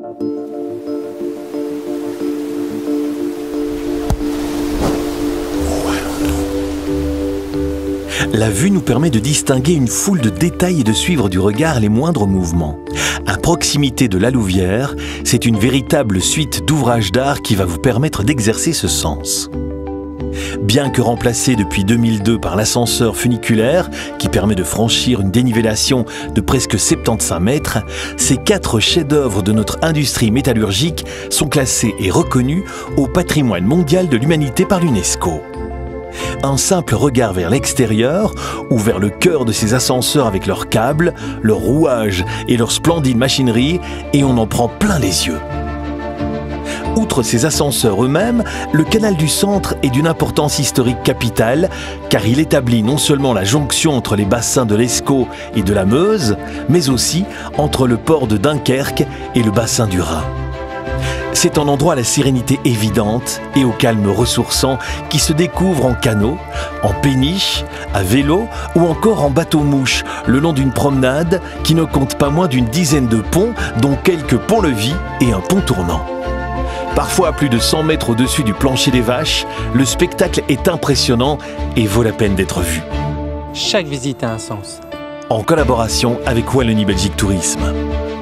La vue nous permet de distinguer une foule de détails et de suivre du regard les moindres mouvements. À proximité de la Louvière, c'est une véritable suite d'ouvrages d'art qui va vous permettre d'exercer ce sens. Bien que remplacé depuis 2002 par l'ascenseur funiculaire, qui permet de franchir une dénivellation de presque 75 mètres, ces 4 chefs-d'œuvre de notre industrie métallurgique sont classés et reconnus au patrimoine mondial de l'humanité par l'UNESCO. Un simple regard vers l'extérieur ou vers le cœur de ces ascenseurs avec leurs câbles, leurs rouages et leur splendide machinerie, et on en prend plein les yeux. Outre ces ascenseurs eux-mêmes, le canal du Centre est d'une importance historique capitale, car il établit non seulement la jonction entre les bassins de l'Escaut et de la Meuse, mais aussi entre le port de Dunkerque et le bassin du Rhin. C'est un endroit à la sérénité évidente et au calme ressourçant qui se découvre en canot, en péniche, à vélo ou encore en bateau-mouche, le long d'une promenade qui ne compte pas moins d'une dizaine de ponts, dont quelques ponts-levis et un pont tournant. Parfois à plus de 100 mètres au-dessus du plancher des vaches, le spectacle est impressionnant et vaut la peine d'être vu. Chaque visite a un sens. En collaboration avec Wallonie Belgique Tourisme.